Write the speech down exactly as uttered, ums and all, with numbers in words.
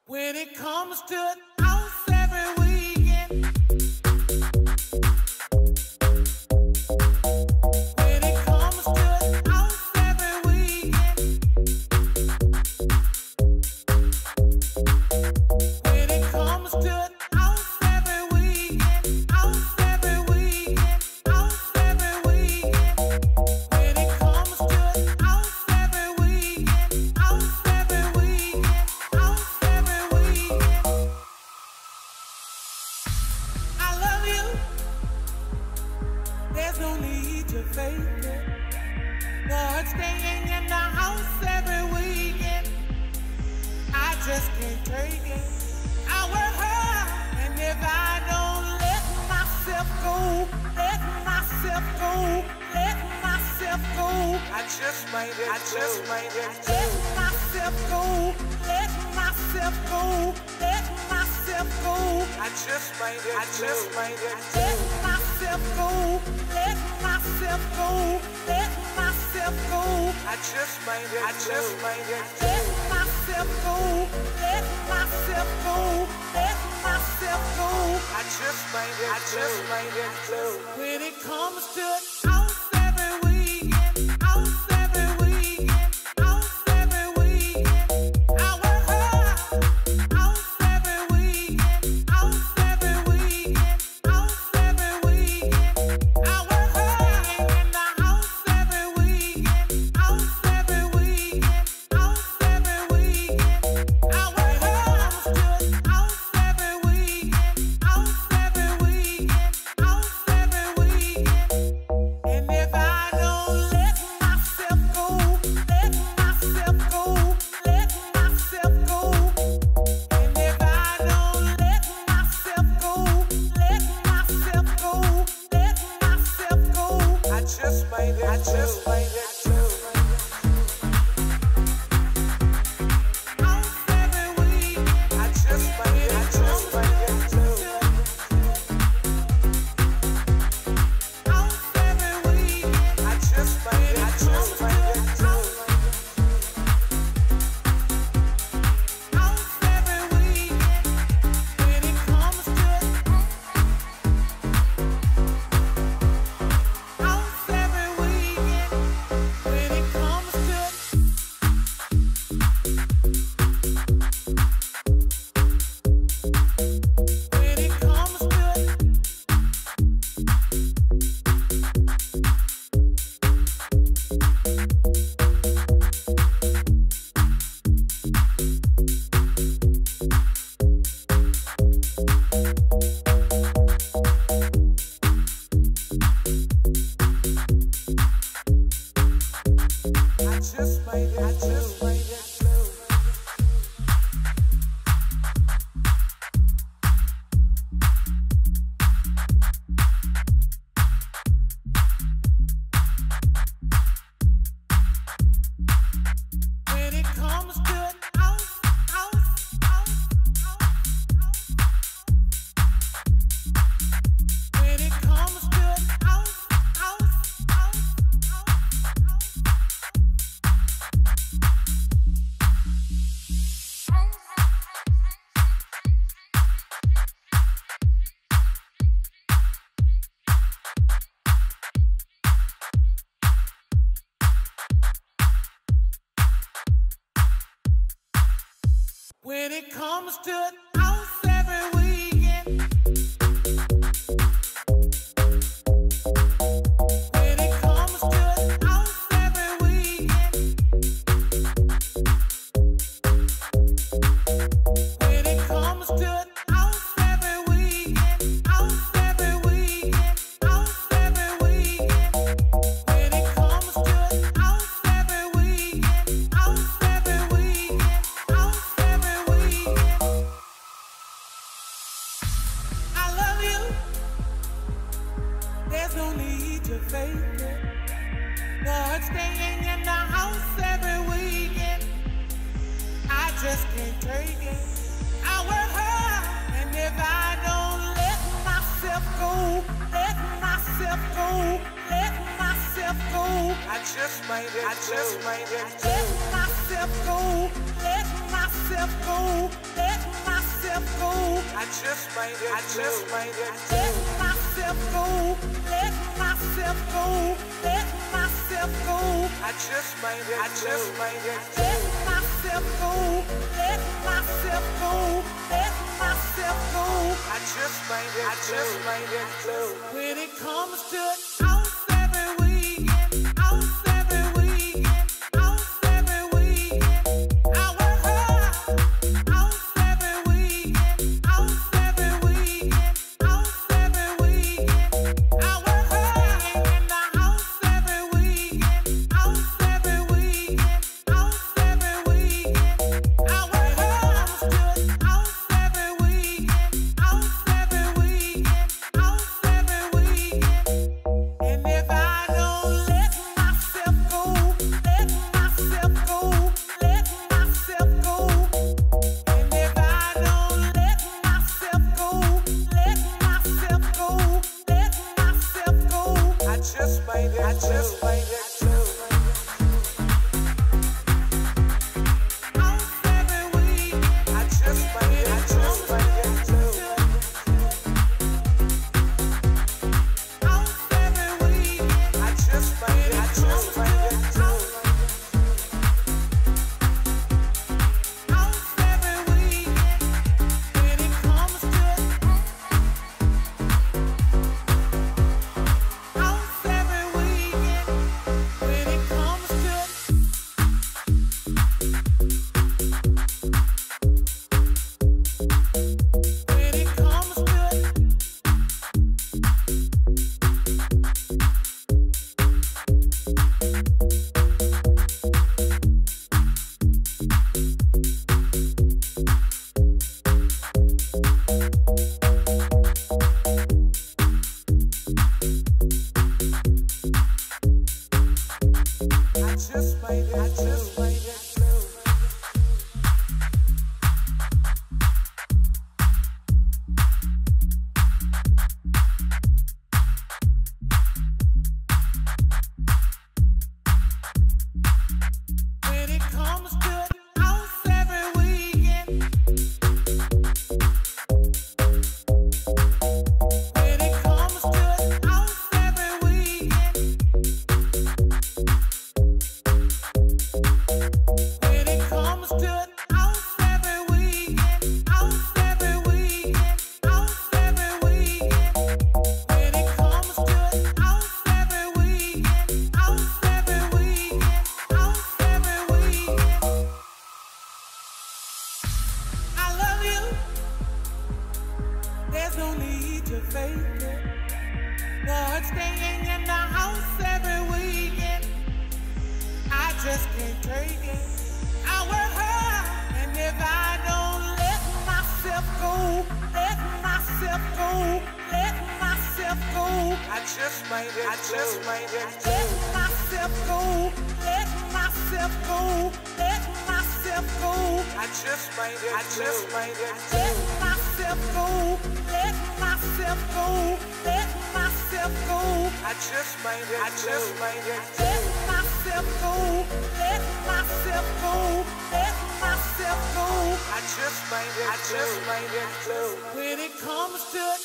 When it comes to the house every weekend, when it comes to the house every weekend, when it comes to the house every weekend, house every weekend, house every weekend, when it comes to the house every weekend, house every weekend, house every weekend. I love you. There's no need to fake it. But staying in the house every weekend, I just can't take it. I work hard, and if I don't let myself go, let myself go, let myself go, I just might, I just might, let myself go, let myself go, let myself go, I just might, I just might, let myself go, let myself go, let myself go, I just might, I just might, let myself go, let myself go, let myself go, I just might, I just might, when it comes to house every weekend, house every weekend, house every weekend, I work hard, house every weekend, house every weekend, house every weekend, I work hard in the house every weekend, house every weekend, house every weekend, I work hard to house every weekend, house every weekend, house every weekend. And if I don't let myself go, let myself go, let myself go, and if I don't let myself go, let myself go, let myself go, I just might, I just might, house every week, I just might, I just might, house every week, I just might, I just might, house every week, when it comes to house every weekend, when it comes to when it comes to I just might, I just might, when it comes to house, house, house, house, when it comes to house, house, house, when it comes to house every weekend, when it comes to house every weekend, when it comes to house every weekend, house every weekend, house every weekend, when it comes to house every weekend, house every weekend, house every weekend. I love you. There's no need to fake it. But staying in the house every weekend, I just can't take it. I work hard, and if I don't let myself go, let myself go, let myself go, I just might, I just might, let myself go, let myself go, let just made it. I just made it. Let myself go. Let myself go. Let myself go. I just made it. I just made it. Let myself go. Let myself go. Let myself go. I just made it. I just made it. When it comes to house every weekend, house every weekend, house every weekend, I work hard. House every weekend, house every weekend, house every weekend, I work hard. In the house every weekend, house every weekend, house every weekend, I work hard. House every weekend, house every weekend, house every weekend. And if I don't let myself go, let myself go, let myself go. And if I don't let myself go, let myself go, let myself go. I just made it. I just made it. House every weekend. I just made it. I just made it. House every weekend. I just made it. I just made it. House every weekend. When it comes to house every weekend. When it comes to when it comes to I just made it. I just made it. When it comes to house every weekend. When it comes to house every weekend. When it comes to house every weekend, house every weekend, house every weekend. When it comes to house every weekend, house every weekend, house every weekend. I love you. There's no need to fake it. But staying in the house every weekend, I just can't take it. I work hard, and if I don't let myself go, let myself go, let myself go, I just made it. I just made it. Let myself go, let myself go, let myself go. I just made it. I just made it. Let myself go, let myself go, let myself go. I just made it. I just made it. Let myself go, let myself go, let myself go. I just made it. I just made it. When it comes to